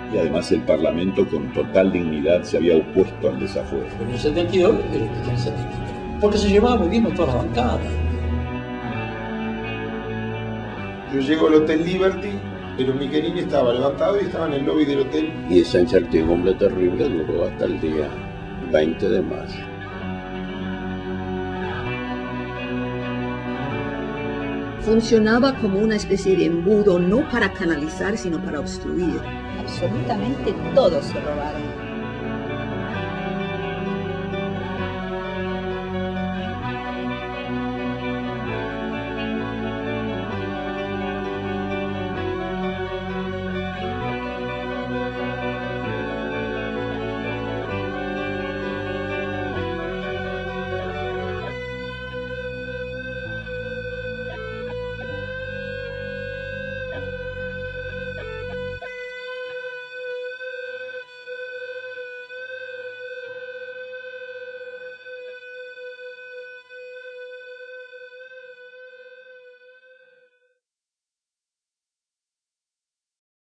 Y además el Parlamento con total dignidad se había opuesto al desafuero. En el 72 porque se llevaba muy bien con todas las bancadas. Yo llego al Hotel Liberty, pero Michelini estaba levantado y estaba en el lobby del hotel. Y esa incertidumbre terrible duró hasta el día 20 de marzo. Funcionaba como una especie de embudo, no para canalizar, sino para obstruir. Absolutamente todo se robaron.